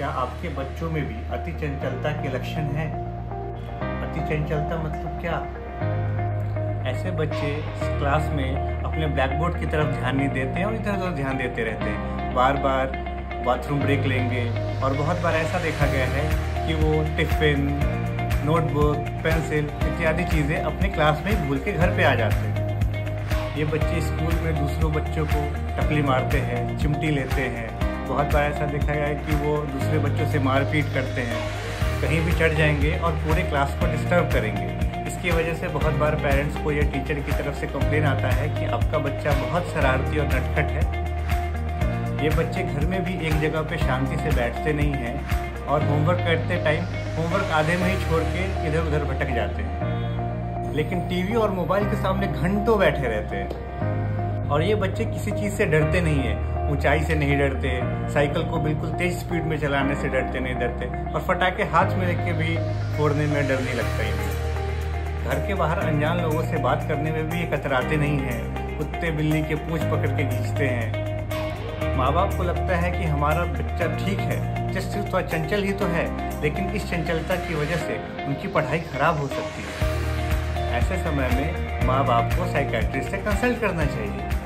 क्या आपके बच्चों में भी अति चंचलता के लक्षण हैं? अति चंचलता मतलब क्या? ऐसे बच्चे क्लास में अपने ब्लैक बोर्ड की तरफ ध्यान नहीं देते हैं और इधर उधर ध्यान देते रहते हैं। बार बार बाथरूम ब्रेक लेंगे और बहुत बार ऐसा देखा गया है कि वो टिफ़िन, नोटबुक, पेंसिल इत्यादि चीज़ें अपने क्लास में ही भूल के घर पे आ जाते हैं। ये बच्चे स्कूल में दूसरों बच्चों को टकली मारते हैं, चिमटी लेते हैं। बहुत बार ऐसा देखा गया है कि वो दूसरे बच्चों से मारपीट करते हैं, कहीं भी चढ़ जाएंगे और पूरे क्लास को डिस्टर्ब करेंगे। इसकी वजह से बहुत बार पेरेंट्स को या टीचर की तरफ से कंप्लेन आता है कि आपका बच्चा बहुत शरारती और नटखट है। ये बच्चे घर में भी एक जगह पे शांति से बैठते नहीं हैं और होमवर्क करते टाइम होमवर्क आधे में ही छोड़ के इधर उधर भटक जाते हैं, लेकिन टीवी और मोबाइल के सामने घंटों बैठे रहते हैं। और ये बच्चे किसी चीज़ से डरते नहीं हैं, ऊंचाई से नहीं डरते, साइकिल को बिल्कुल तेज स्पीड में चलाने से डरते नहीं डरते और फटाके हाथ में रख के भी फोड़ने में डर नहीं लगता इन्हें। घर के बाहर अनजान लोगों से बात करने में भी ये कतराते नहीं हैं, कुत्ते बिल्ली के पूंछ पकड़ के खींचते हैं। माँ बाप को लगता है कि हमारा बच्चा ठीक है, जस्ट थोड़ा चंचल ही तो है, लेकिन इस चंचलता की वजह से उनकी पढ़ाई खराब हो सकती है। ऐसे समय में माँ बाप को साइकियाट्रिस्ट से कंसल्ट करना चाहिए।